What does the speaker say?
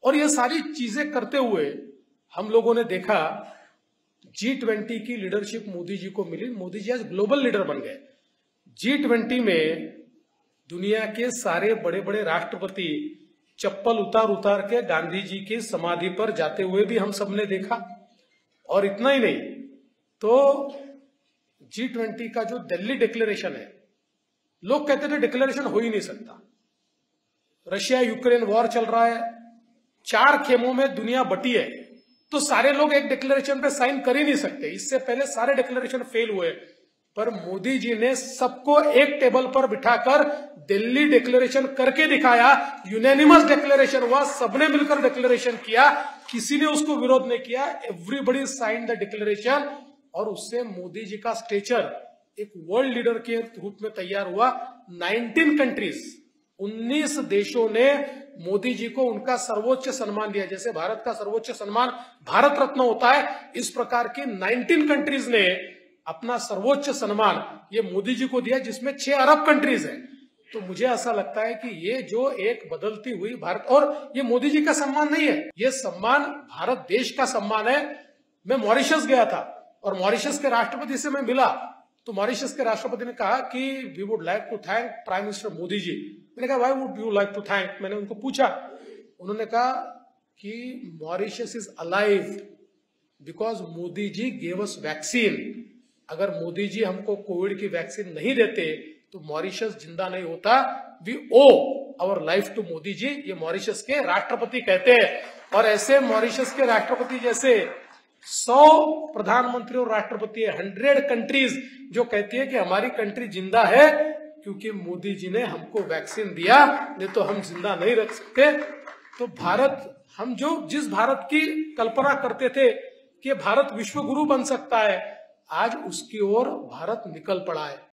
और ये सारी चीजें करते हुए हम लोगों ने देखा G20 की लीडरशिप मोदी जी को मिली। मोदी जी आज ग्लोबल लीडर बन गए। G20 में दुनिया के सारे बड़े बड़े राष्ट्रपति चप्पल उतार उतार के गांधी जी की समाधि पर जाते हुए भी हम सबने देखा। और इतना ही नहीं तो G20 का जो दिल्ली डिक्लेरेशन है, लोग कहते थे डिक्लेरेशन हो ही नहीं सकता। रशिया यूक्रेन वॉर चल रहा है, 4 खेमों में दुनिया बटी है, तो सारे लोग एक डिक्लेरेशन पे साइन कर ही नहीं सकते। इससे पहले सारे डिक्लेरेशन फेल हुए, पर मोदी जी ने सबको एक टेबल पर बिठाकर दिल्ली डिक्लेरेशन करके दिखाया। यूनानिमस डिक्लेरेशन हुआ, सबने मिलकर डिक्लेरेशन किया, किसी ने उसको विरोध नहीं किया। एवरीबडी साइन द डिक्लेरेशन और उससे मोदी जी का स्टेचर एक वर्ल्ड लीडर के रूप में तैयार हुआ। 19 कंट्रीज, 19 देशों ने मोदी जी को उनका सर्वोच्च सम्मान दिया। जैसे भारत का सर्वोच्च सम्मान भारत रत्न होता है, इस प्रकार की 19 कंट्रीज ने अपना सर्वोच्च सम्मान ये मोदी जी को दिया, जिसमें 6 अरब कंट्रीज हैं। तो मुझे ऐसा लगता है कि ये जो एक बदलती हुई भारत, और ये मोदी जी का सम्मान नहीं है, ये सम्मान भारत देश का सम्मान है। मैं मॉरिशस गया था और मॉरिशस के राष्ट्रपति से मैं मिला, तो मॉरिशस के राष्ट्रपति ने कहा कि we would like to thank prime minister Modi ji. मैंने कहा why would you like to thank, मैंने उनको पूछा। उन्होंने कहा कि Mauritius is alive because Modi ji gave us vaccine. अगर मोदी जी हमको कोविड की वैक्सीन नहीं देते तो मॉरिशस जिंदा नहीं होता। We owe our life to Modi ji, ये मॉरिशस के राष्ट्रपति कहते हैं। और ऐसे मॉरिशस के राष्ट्रपति जैसे 100 प्रधानमंत्री और राष्ट्रपति है, 100 कंट्रीज जो कहती है कि हमारी कंट्री जिंदा है क्योंकि मोदी जी ने हमको वैक्सीन दिया, नहीं तो हम जिंदा नहीं रख सकते। तो भारत, हम जो जिस भारत की कल्पना करते थे कि भारत विश्व गुरु बन सकता है, आज उसकी ओर भारत निकल पड़ा है।